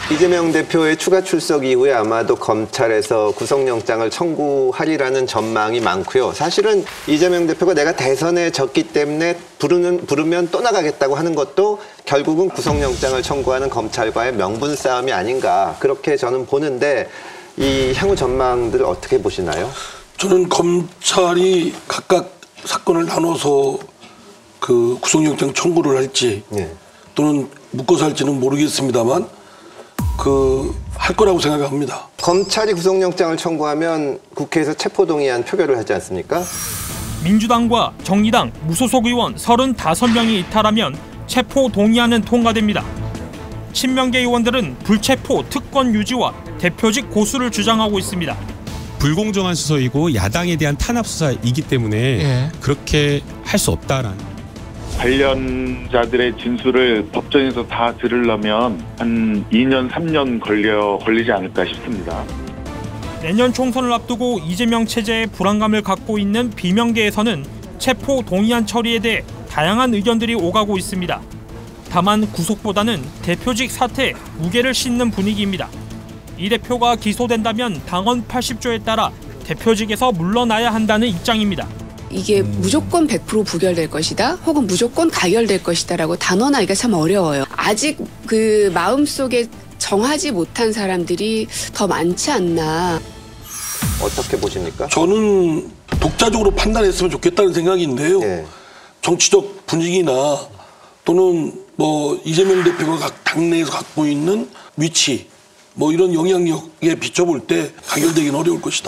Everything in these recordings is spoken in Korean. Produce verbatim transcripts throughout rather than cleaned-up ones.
이재명 대표의 추가 출석 이후에 아마도 검찰에서 구속영장을 청구하리라는 전망이 많고요. 사실은 이재명 대표가 내가 대선에 졌기 때문에 부르는, 부르면 또 나가겠다고 하는 것도 결국은 구속영장을 청구하는 검찰과의 명분 싸움이 아닌가 그렇게 저는 보는데 이 향후 전망들을 어떻게 보시나요? 저는 검찰이 각각 사건을 나눠서 그 구속영장 청구를 할지 네. 또는 묶어서 할지는 모르겠습니다만 그 할 거라고 생각합니다. 검찰이 구속영장을 청구하면 국회에서 체포동의안 표결을 하지 않습니까? 민주당과 정의당 무소속 의원 서른다섯 명이 이탈하면 체포동의안은 통과됩니다. 친명계 의원들은 불체포 특권 유지와 대표직 고수를 주장하고 있습니다. 불공정한 수사이고 야당에 대한 탄압 수사이기 때문에 예. 그렇게 할 수 없다라는. 관련자들의 진술을 법정에서 다 들으려면 한 이 년, 삼 년 걸려, 걸리지 않을까 싶습니다. 내년 총선을 앞두고 이재명 체제에 불안감을 갖고 있는 비명계에서는 체포 동의안 처리에 대해 다양한 의견들이 오가고 있습니다. 다만 구속보다는 대표직 사퇴에 무게를 싣는 분위기입니다. 이 대표가 기소된다면 당헌 팔십 조에 따라 대표직에서 물러나야 한다는 입장입니다. 이게 음. 무조건 백 퍼센트 부결될 것이다 혹은 무조건 가결될 것이다라고 단언하기가 참 어려워요. 아직 그 마음속에 정하지 못한 사람들이 더 많지 않나. 어떻게 보십니까? 저는 독자적으로 판단했으면 좋겠다는 생각인데요. 네. 정치적 분위기나 또는 뭐 이재명 대표가 각 당내에서 갖고 있는 위치 뭐 이런 영향력에 비춰볼 때 가결되기는 어려울 것이다.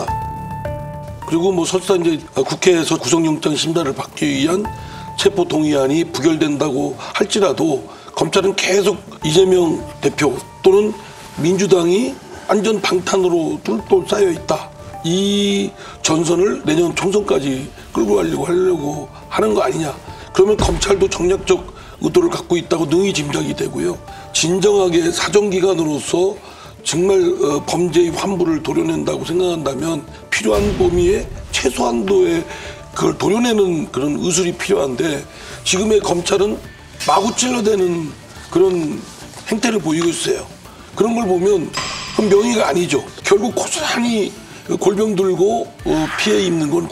그리고 뭐 설사 이제 국회에서 구속영장 심사를 받기 위한 체포 동의안이 부결된다고 할지라도 검찰은 계속 이재명 대표 또는 민주당이 완전 방탄으로 뚫돌 쌓여 있다. 이 전선을 내년 총선까지 끌고 가려고 하려고 하는 거 아니냐. 그러면 검찰도 정략적 의도를 갖고 있다고 능히 짐작이 되고요. 진정하게 사정기관으로서 정말 어, 범죄의 환부를 도려낸다고 생각한다면 필요한 범위에 최소한도의 그걸 도려내는 그런 의술이 필요한데 지금의 검찰은 마구 찔러대는 그런 행태를 보이고 있어요. 그런 걸 보면 그건 명의가 아니죠. 결국 고스란히 골병 들고 어, 피해 입는 건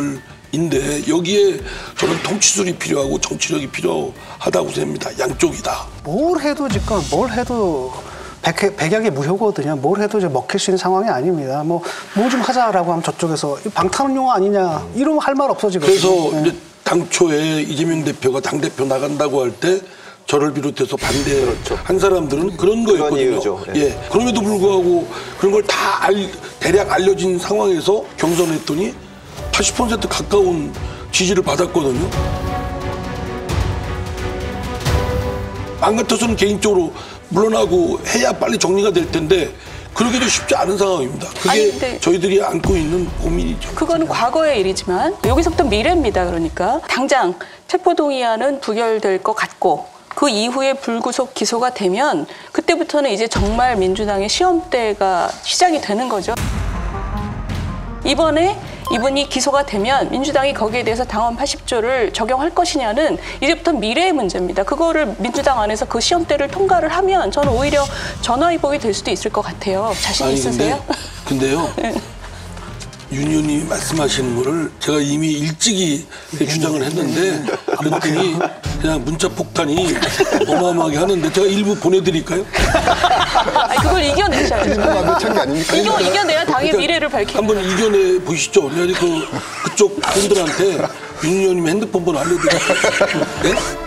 국민들인데 여기에 저는 통치술이 필요하고 정치력이 필요하다고 생각합니다. 양쪽이다. 뭘 해도 지금 뭘 해도 백, 백약이 무효거든요. 뭘 해도 이제 먹힐 수 있는 상황이 아닙니다. 뭐, 뭐 좀 하자라고 하면 저쪽에서 방탄 용어 아니냐 이러면 할 말 없어지거든요. 그래서 네. 이제 당초에 이재명 대표가 당대표 나간다고 할 때 저를 비롯해서 반대한 그렇죠. 사람들은 그런 거였거든요. 네. 예. 그럼에도 불구하고 그런 걸 다 대략 알려진 상황에서 경선했더니 팔십 퍼센트 가까운 지지를 받았거든요. 안 같아서는 개인적으로 물러나고 해야 빨리 정리가 될 텐데 그러기도 쉽지 않은 상황입니다. 그게 아니, 저희들이 안고 있는 고민이죠. 그거는 과거의 일이지만 여기서부터 미래입니다. 그러니까 당장 체포동의안은 부결될 것 같고 그 이후에 불구속 기소가 되면 그때부터는 이제 정말 민주당의 시험대가 시작이 되는 거죠. 이번에 이분이 기소가 되면 민주당이 거기에 대해서 당헌 팔십 조를 적용할 것이냐는 이제부터 미래의 문제입니다. 그거를 민주당 안에서 그 시험대를 통과를 하면 저는 오히려 전화위복이 될 수도 있을 것 같아요. 자신 아니, 있으세요? 근데, 근데요. 네. 윤 의원이 말씀하시는 거를 제가 이미 일찍이 주장을 했는데 그랬더니 그냥 문자 폭탄이 어마어마하게 하는데 제가 일부 보내드릴까요? 아니, 그걸 이겨내셔야죠. 이겨, 이겨내야 당의 그러니까 미래를 밝히는 한번 이겨내 보시죠. 그, 그쪽 분들한테 윤 의원님 핸드폰 번호 알려드릴게요. 네?